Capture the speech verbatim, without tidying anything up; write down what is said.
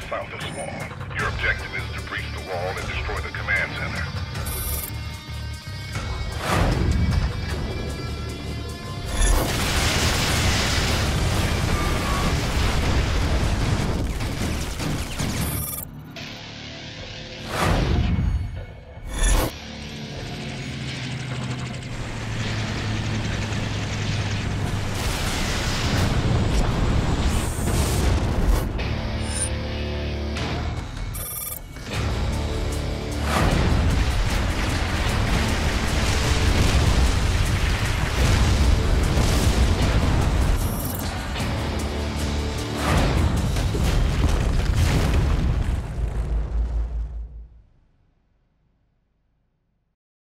south of Small. Your objective is to breach the wall and destroy the command center.